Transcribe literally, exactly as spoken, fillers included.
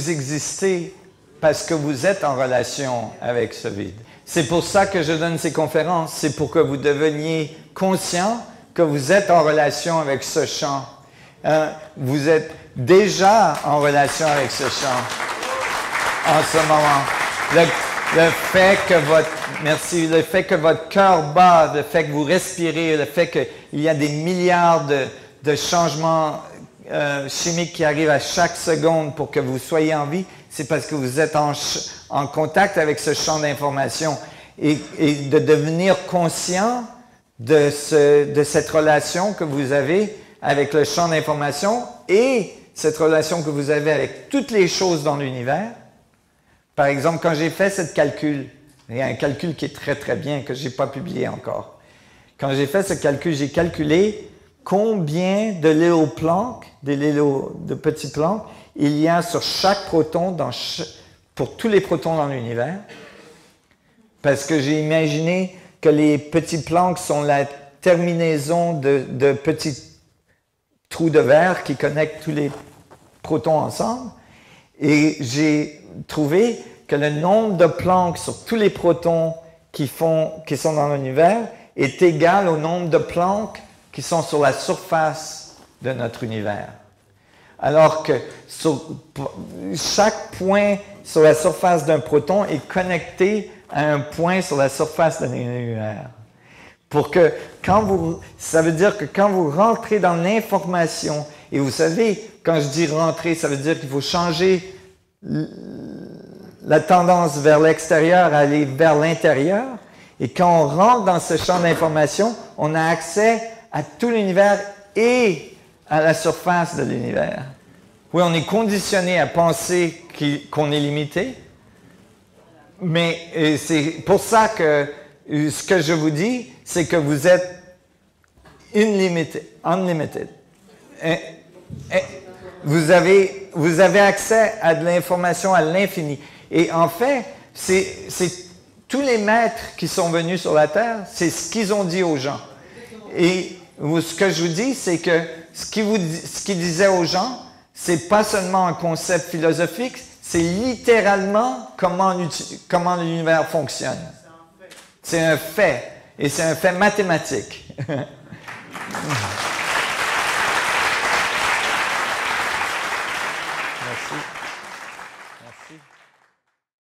vous existez parce que vous êtes en relation avec ce vide. C'est pour ça que je donne ces conférences, c'est pour que vous deveniez conscient que vous êtes en relation avec ce champ. Hein? Vous êtes déjà en relation avec ce champ en ce moment. Le, le fait que votre, merci, le fait que votre cœur bat, le fait que vous respirez, le fait qu'il y a des milliards de, de changements euh, chimiques qui arrivent à chaque seconde pour que vous soyez en vie, c'est parce que vous êtes en, en contact avec ce champ d'information. Et, et de devenir conscient de, ce, de cette relation que vous avez avec le champ d'information et cette relation que vous avez avec toutes les choses dans l'univers. Par exemple, quand j'ai fait ce calcul, il y a un calcul qui est très très bien, que je n'ai pas publié encore. Quand j'ai fait ce calcul, j'ai calculé combien de léoplanques, des léo, de petits planques, il y a sur chaque proton, dans ch pour tous les protons dans l'univers. Parce que j'ai imaginé que les petits planques sont la terminaison de, de petits trous de verre qui connectent tous les protons ensemble. Et j'ai trouvé que le nombre de Planck sur tous les protons qui, font, qui sont dans l'univers est égal au nombre de Planck qui sont sur la surface de notre univers. Alors que sur, chaque point sur la surface d'un proton est connecté à un point sur la surface de l'univers. Pour que quand vous, ça veut dire que quand vous rentrez dans l'information, et vous savez, quand je dis rentrer, ça veut dire qu'il faut changer la tendance vers l'extérieur, aller vers l'intérieur. Et quand on rentre dans ce champ d'information, on a accès à tout l'univers et à la surface de l'univers. Oui, on est conditionné à penser qu'on est limité, mais c'est pour ça que ce que je vous dis, c'est que vous êtes unlimited. unlimited. Et, et vous, avez, vous avez accès à de l'information à l'infini. Et en fait, c'est tous les maîtres qui sont venus sur la Terre, c'est ce qu'ils ont dit aux gens. Et ce que je vous dis, c'est que ce qu'ils qu disaient aux gens, c'est pas seulement un concept philosophique, c'est littéralement comment, comment l'univers fonctionne. C'est un fait. Et c'est un fait mathématique.